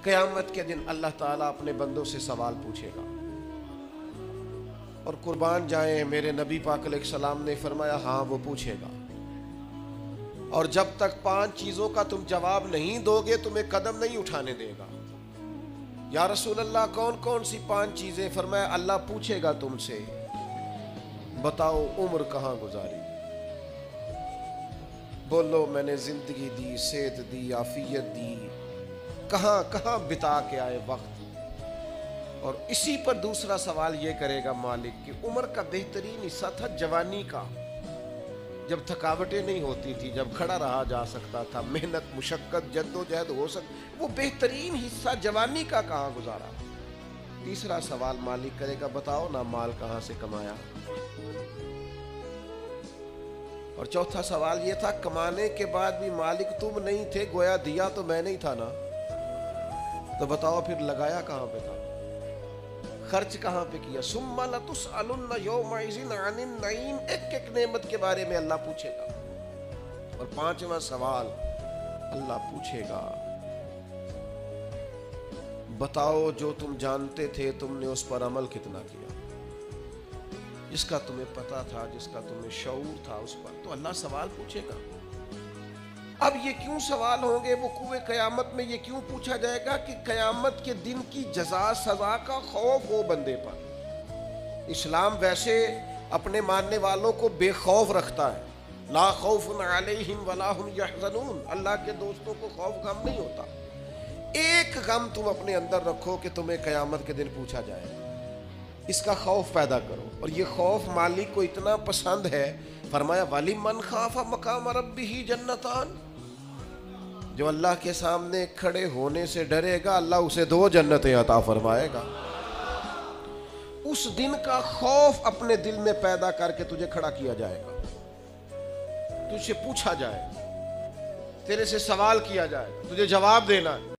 क़यामत के दिन अल्लाह ताला अपने बंदों से सवाल पूछेगा। और कुर्बान जाए मेरे नबी पाक अलैहिस्सलाम ने फरमाया हाँ वो पूछेगा। और जब तक 5 चीज़ों का तुम जवाब नहीं दोगे तुम्हें कदम नहीं उठाने देगा। या रसूल अल्लाह कौन कौन सी 5 चीज़ें? फरमाया अल्लाह पूछेगा तुमसे, बताओ उम्र कहाँ गुजारी? बोलो मैंने जिंदगी दी, सेहत दी, आफियत दी, कहाँ कहाँ बिता के आए वक्त। और इसी पर दूसरा सवाल ये करेगा मालिक कि उम्र का बेहतरीन हिस्सा था जवानी का, जब थकावटें नहीं होती थी, जब खड़ा रहा जा सकता था, मेहनत मुशक्कत जद्दोजहद हो सकती, वो बेहतरीन हिस्सा जवानी का कहाँ गुजारा। तीसरा सवाल मालिक करेगा, बताओ ना माल कहाँ से कमाया। और चौथा सवाल ये था, कमाने के बाद भी मालिक तुम नहीं थे, गोया दिया तो मैं नहीं था ना, तो बताओ फिर लगाया कहाँ पे था, खर्च कहाँ पे किया। सुम्मा लतुसअलुन्ना यौमइज़िन अनिन नईम, एक एक नेमत के बारे में अल्लाह पूछेगा। और 5वां सवाल अल्लाह पूछेगा, बताओ जो तुम जानते थे तुमने उस पर अमल कितना किया, जिसका तुम्हें पता था, जिसका तुम्हें शऊर था उस पर तो अल्लाह सवाल पूछेगा। अब ये क्यों सवाल होंगे, वो कुए क़यामत में ये क्यों पूछा जाएगा कि क़यामत के दिन की जज़ा सज़ा का खौफ हो बंदे पर। इस्लाम वैसे अपने मानने वालों को बेखौफ रखता है, ला खौफुन अलैहिम वला हुम यहज़नून, अल्लाह के दोस्तों को खौफ गम नहीं होता। एक गम तुम अपने अंदर रखो कि तुम्हें क़यामत के दिन पूछा जाए, इसका खौफ पैदा करो। और ये खौफ मालिक को इतना पसंद है, फरमाया वलिमन खाफा मकाम रब्बिही जन्नतान, जो अल्लाह के सामने खड़े होने से डरेगा अल्लाह उसे 2 जन्नतें अता फरमाएगा। उस दिन का खौफ अपने दिल में पैदा करके तुझे खड़ा किया जाएगा, तुझसे पूछा जाएगा, तेरे से सवाल किया जाएगा, तुझे जवाब देना है।